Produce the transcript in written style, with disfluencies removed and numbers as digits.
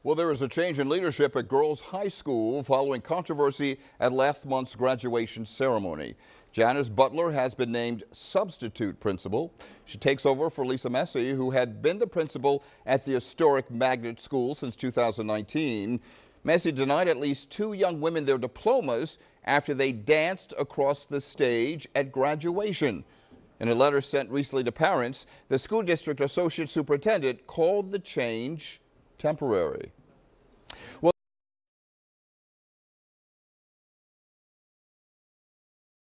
Well, there is a change in leadership at Girls High School following controversy at last month's graduation ceremony. Janice Butler has been named substitute principal. She takes over for Lisa Messi, who had been the principal at the historic Magnet School since 2019. Messi denied at least 2 young women their diplomas after they danced across the stage at graduation. In a letter sent recently to parents, the school district associate superintendent called the change temporary.